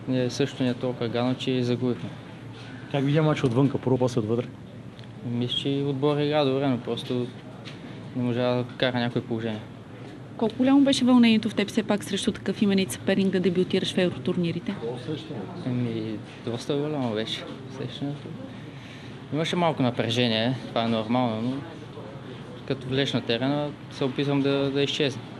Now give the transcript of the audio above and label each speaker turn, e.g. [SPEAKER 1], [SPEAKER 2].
[SPEAKER 1] Ние също не е толкова гадно, че загубихме.
[SPEAKER 2] Как видя матч отвънка, първо после отвътре?
[SPEAKER 1] Мисля, че отбор игра добре, но просто не можа да кара някое положение.
[SPEAKER 3] Колко голямо беше вълнението в теб все пак срещу такъв именит съперник да дебютираш в евротурнирите?
[SPEAKER 1] Доста голямо беше. Усещането. Имаше малко напрежение, това е нормално, но като влезеш на терена се опитвам да изчезна.